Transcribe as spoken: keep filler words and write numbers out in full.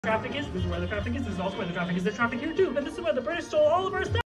traffic is. This is where the traffic is. This is also where the traffic is. There's traffic here too, but this is where the British stole all of our stuff.